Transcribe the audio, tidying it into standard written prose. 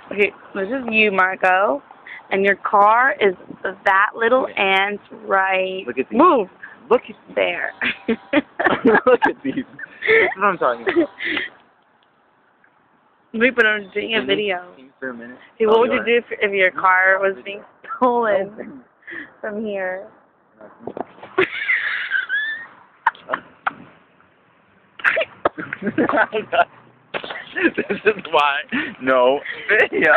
Okay, this is you, Marco, and your car is that little ant right. Look at these. Move Look at there. Look at these. That's what I'm talking about. Wait, but I'm doing a video. For a minute. Hey, what would you do if your car was being stolen from here? This is why no video.